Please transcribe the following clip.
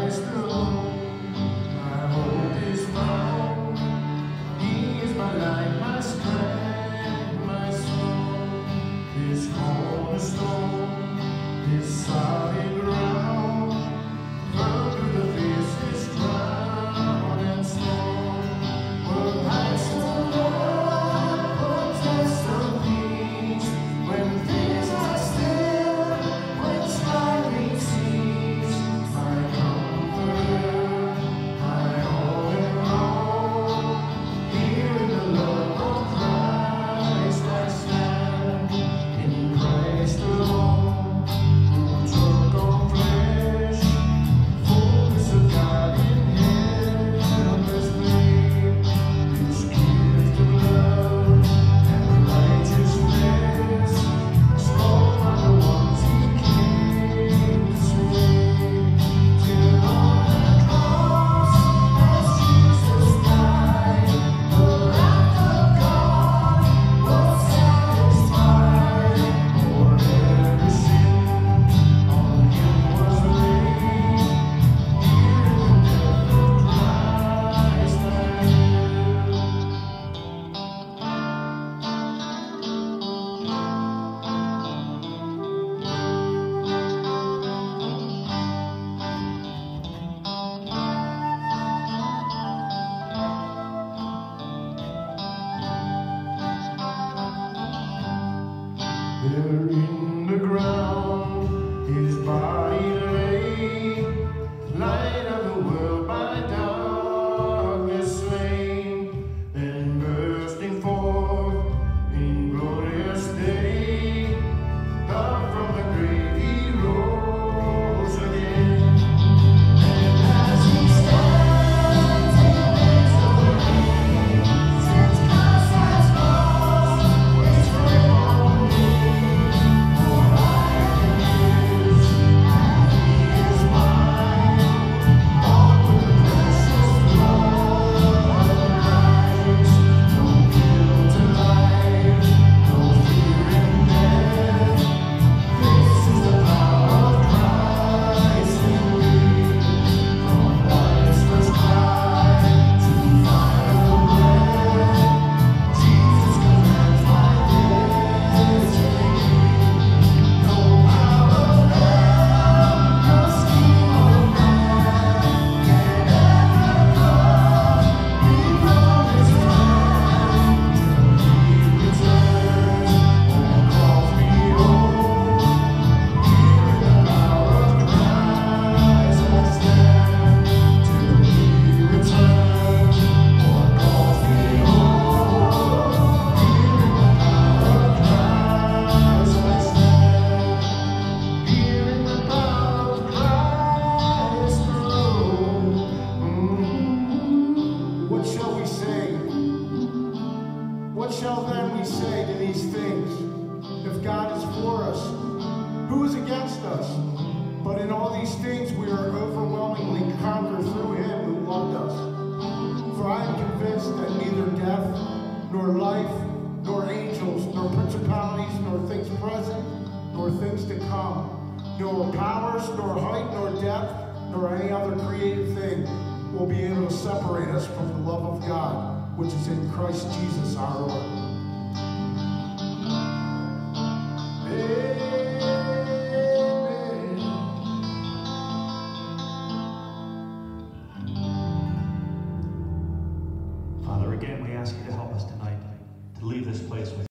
Christ alone, my hope is found. He is my light, my strength, my song. His cornerstone, his solid ground. Firm through the fiercest drought and storm. What heights the Lord protects the peace. When fears are still, when striving cease, my comforter, my all in all. Here in the love of Christ I stand, in Christ alone, who took on flesh, fullness of God in helpless babe. His gift of love and righteousness, spoke by the ones he came to save. Till on the cross, as Jesus died, the wrath of God was satisfied. For every sin on him was laid. Here in the death of Christ I There in the ground his body lay, light of the world by darkness slain, then bursting forth in glorious day, up from the grave he rose again. And as he stands in victory, since Christ has lost his grip on me, for I am his and he is mine, bought with the precious blood of Christ. No guilt in life, no fear in death. This is the power of Christ in me. From life's first cry to final breath, Jesus commands my destiny. No power of hell, no scheme of man can ever come before his plan. Till he returns and calls me home. Here in the power of Christ I stand. Till he returns or calls me home. Here in the power of Christ I stand. Here in the power of Christ alone. What shall we say? What shall then we say to these things? If God is for us, who is against us? But in all these things we are overwhelmingly conquered through him who loved us. For I am convinced that neither death, nor life, nor angels, nor principalities, nor things present, nor things to come, nor powers, nor height, nor depth, nor any other created thing will be able to separate us from the love of God, which is in Christ Jesus our Lord. Father, again, we ask you to help us tonight to leave this place with